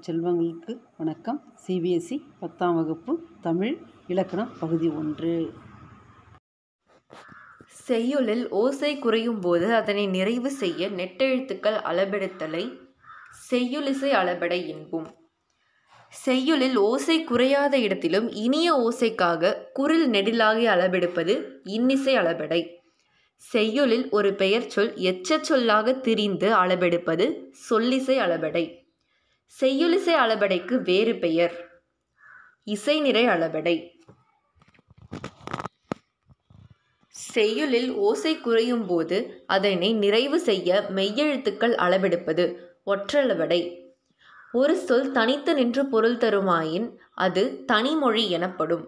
செல்வங்களுக்கு வணக்கம். சிபிஎஸ்இ 10ஆம் வகுப்பு தமிழ் இலக்கணம் பகுதி 1. செய்யுளில் ஓசை குறையும் போது அதனை நிறைவு செய்ய நெட்டெழுத்துக்கள் அளபெடுத்தலை செய்யுளிசை அளபெடை என்போம். செய்யுளில் ஓசை குறையாத இடத்திலும் இனிய ஓசைக்காக குரில் நெடிலாகி அளபெடுப்பது இன்னிசை அளபெடை. செய்யுளில் ஒரு பெயர்ச்சொல் எச்சச் சொல்லாக திரிந்து அளபெடுப்பது சொல்லிசை அளபெடை. செய்யுளிசை அளபெடைக்கு வேறு பெயர் இசைநிறை அளபெடை. செய்யுளில் ஓசை குறையும் போது அதனை நிறைவு செய்ய மெய்யெழுத்துக்கள் அளபெடுப்பது ஒற்றளபெடை. ஒரு சொல் தனித்து நின்று பொருள் தருமாயின் அது தனிமொழி எனப்படும்.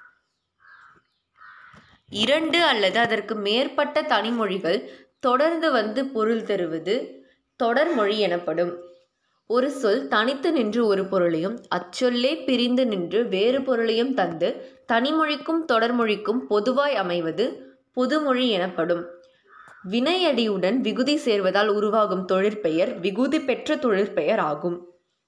2 அல்லது அதற்கு மேற்பட்ட தனிமொழிகள் தொடர்ந்து வந்து பொருள் தருவது தொடர்மொழி எனப்படும். ஒரு சொல் தனித்து நின்று ஒரு பொருளையும் அச்சொல்லே பிரிந்து நின்று வேறு பொருளையும் தந்து தனிமொழிக்கும் தொடர்மொழிக்கும் பொதுவாய் அமைவது பொதுமொழி எனப்படும். வினையடியுடன் விகுதி சேர்வதால் உருவாகும் தொழிற்பெயர் விகுதி பெற்ற தொழிற்பெயர் ஆகும்.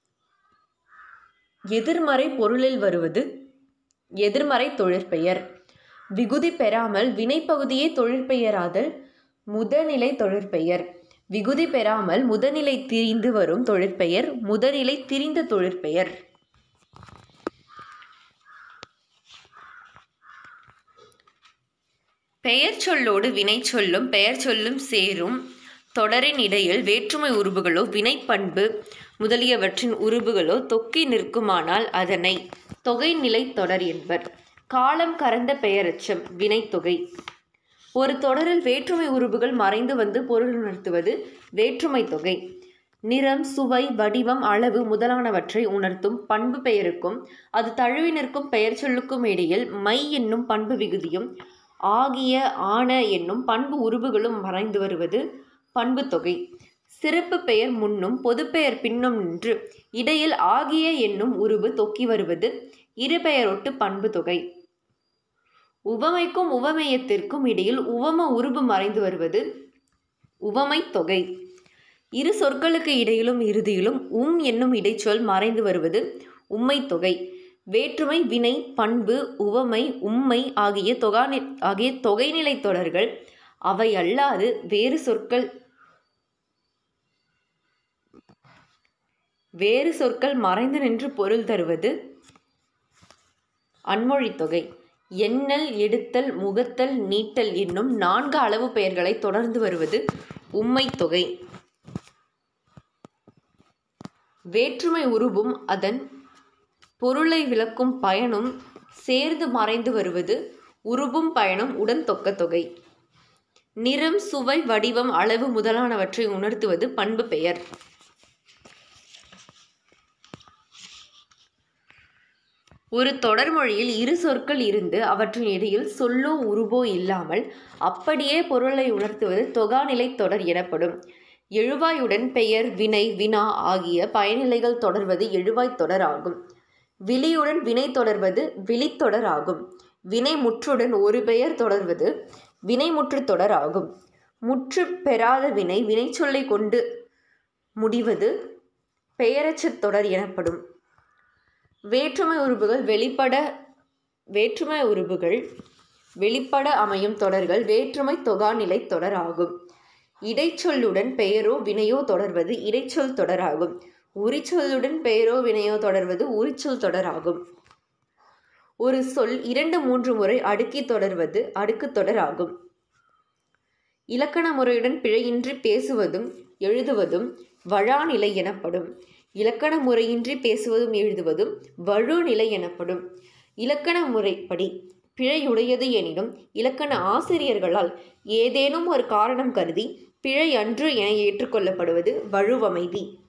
எதிர்மறை பொருளில் வருவது எதிர்மறை தொழிற்பெயர். விகுதி பெறாமல் வினைப்பகுதியே தொழிற்பெயராதல் முதநிலை தொழிற்பெயர். விகுதி பெறாமல் முதநிலை திரிந்து வரும் தொழிற்பெயர் முதநிலை திரிந்த தொழிற்பெயர். பெயர் சொல்லோடு வினை சொல்லும் பெயர் சொல்லும் சேரும் தொடரின் இடையில் வேற்றுமை உருபுகளோ வினைப்பண்பு முதலியவற்றின் உருபுகளோ தொக்கி நிற்குமானால் அதனை தொகைநிலை தொடர் என்பர். காலம் கறந்த பெயரெச்சம் வினைத்தொகை. ஒரு தொடரில் வேற்றுமை உருபுகள் மறைந்து வந்து பொருள் உணர்த்துவது வேற்றுமை தொகை. நிறம், சுவை, வடிவம், அளவு முதலானவற்றை உணர்த்தும் பண்பு பெயருக்கும் அது தழுவி நிற்கும் பெயர் சொல்லுக்கும் இடையில் மை என்னும் பண்பு விகுதியும் ஆகிய ஆன என்னும் பண்பு உருபுகளும் மறைந்து வருவது பண்பு தொகை. சிறப்பு பெயர் முன்னும் பொதுப்பெயர் பின்னும் நின்று இடையில் ஆகிய என்னும் உருபு தொக்கி வருவது இருபெயரொட்டு பண்பு தொகை. உவமைக்கும் உவமேயத்திற்கும் இடையில் உவம உருபு மறைந்து வருவது உவமை தொகை. இரு சொற்களுக்கு இடையிலும் இறுதியிலும் என்னும் இடைச்சொல் மறைந்து வருவது உம்மை தொகை. வேற்றுமை, வினை, பண்பு, உவமை, உம்மை ஆகிய தொகைநிலை தொடர்கள் அவை அல்லாது வேறு சொற்கள் மறைந்து நின்று பொருள் தருவது அன்மொழி தொகை. எண்ணல், எடுத்தல், முகத்தல், நீட்டல் என்னும் 4 அளவு பெயர்களை தொடர்ந்து வருவது உம்மை தொகை. வேற்றுமை உருபும் அதன் பொருளை விளக்கும் பயனும் சேர்ந்து மறைந்து வருவது உருபும் பயனும் உடன் தொக்க தொகை. நிறம், சுவை, வடிவம், அளவு முதலானவற்றை உணர்த்துவது பண்பு பெயர். ஒரு தொடர்மொழியில் இரு சொற்கள் இருந்து அவற்றின் இடையில் சொல்லோ உருபோ இல்லாமல் அப்படியே பொருளை உணர்த்துவது தொகாநிலை தொடர் எனப்படும். எழுவாயுடன் பெயர், வினை, வினா ஆகிய பயனிலைகள் தொடர்வது எழுவாய் தொடர் ஆகும். விளியுடன் வினை தொடர்வது விளித்தொடர் ஆகும். வினை முற்றுடன் ஒரு பெயர் தொடர்வது வினைமுற்று தொடர் ஆகும். முற்று பெறாத வினை வினைச்சொல்லை கொண்டு முடிவது பெயரச்சத் தொடர் எனப்படும். வேற்றுமை உருபுகள் வெளிப்பட அமையும் தொடர்கள் வேற்றுமை தொகாநிலை தொடர் ஆகும். இடைச்சொல்லுடன் பெயரோ வினையோ தொடர்வது இடைச்சொல் தொடர் ஆகும். உரிச்சொல்லுடன் பெயரோ வினையோ தொடர்வது உரிச்சொல் தொடர் ஆகும். ஒரு சொல் 2-3 முறை அடுக்கி தொடர்வது அடுக்கு தொடர் ஆகும். இலக்கண முறையுடன் பிழையின்றி பேசுவதும் எழுதுவதும் வழாநிலை எனப்படும். இலக்கண முறையின்றி பேசுவதும் எழுதுவதும் வழுநிலை எனப்படும். இலக்கண முறைப்படி பிழையுடையது எனினும் இலக்கண ஆசிரியர்களால் ஏதேனும் ஒரு காரணம் கருதி பிழை அன்று என ஏற்றுக்கொள்ளப்படுவது வழுவமைதி.